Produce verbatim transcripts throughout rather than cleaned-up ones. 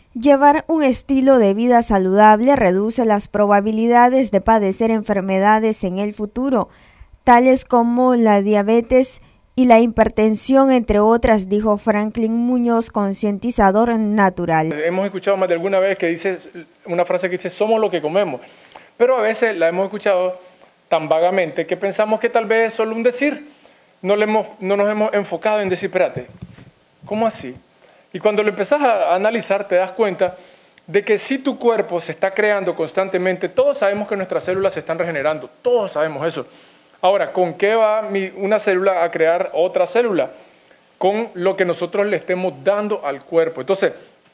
Llevar un estilo de vida saludable reduce las probabilidades de padecer enfermedades en el futuro, tales como la diabetes y la hipertensión, entre otras, dijo Franklin Muñoz, concientizador natural. Hemos escuchado más de alguna vez que dice una frase que dice somos lo que comemos, pero a veces la hemos escuchado tan vagamente que pensamos que tal vez es solo un decir. No, le hemos, no nos hemos enfocado en decir, espérate, ¿cómo así? Y cuando lo empezás a analizar te das cuenta de que si tu cuerpo se está creando constantemente, todos sabemos que nuestras células se están regenerando, todos sabemos eso. Ahora, ¿con qué va mi, una célula a crear otra célula? Con lo que nosotros le estemos dando al cuerpo. Entonces,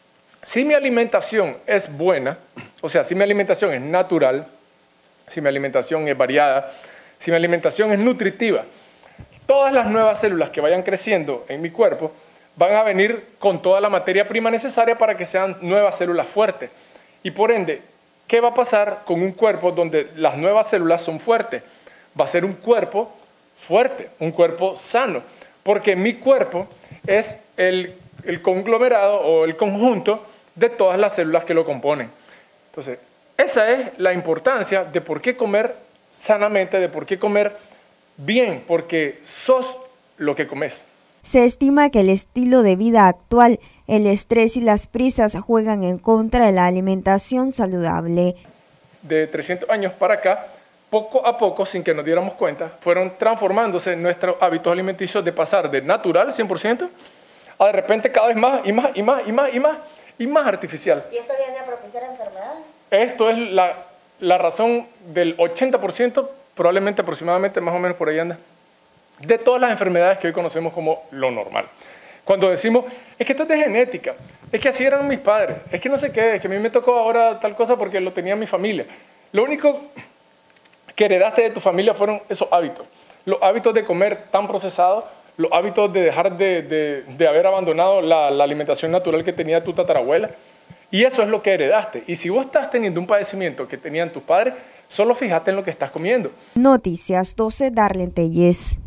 si mi alimentación es buena, o sea, si mi alimentación es natural, si mi alimentación es variada, si mi alimentación es nutritiva, todas las nuevas células que vayan creciendo en mi cuerpo van a venir con toda la materia prima necesaria para que sean nuevas células fuertes. Y por ende, ¿qué va a pasar con un cuerpo donde las nuevas células son fuertes? Va a ser un cuerpo fuerte, un cuerpo sano, porque mi cuerpo es el, el conglomerado o el conjunto de todas las células que lo componen. Entonces, esa es la importancia de por qué comer sanamente, de por qué comer bien, porque sos lo que comes. Se estima que el estilo de vida actual, el estrés y las prisas juegan en contra de la alimentación saludable. De trescientos años para acá, poco a poco, sin que nos diéramos cuenta, fueron transformándose nuestros hábitos alimenticios de pasar de natural, cien por ciento, a de repente cada vez más y más y más y más y más y más artificial. ¿Y esto viene a propiciar enfermedades? Esto es la, la razón del ochenta por ciento, probablemente aproximadamente, más o menos por ahí anda, de todas las enfermedades que hoy conocemos como lo normal. Cuando decimos, es que esto es de genética, es que así eran mis padres, es que no sé qué, es que a mí me tocó ahora tal cosa porque lo tenía mi familia. Lo único que heredaste de tu familia fueron esos hábitos. Los hábitos de comer tan procesado, los hábitos de dejar de, de, de haber abandonado la, la alimentación natural que tenía tu tatarabuela. Y eso es lo que heredaste. Y si vos estás teniendo un padecimiento que tenían tus padres, solo fíjate en lo que estás comiendo. Noticias doce, Darlene Telles.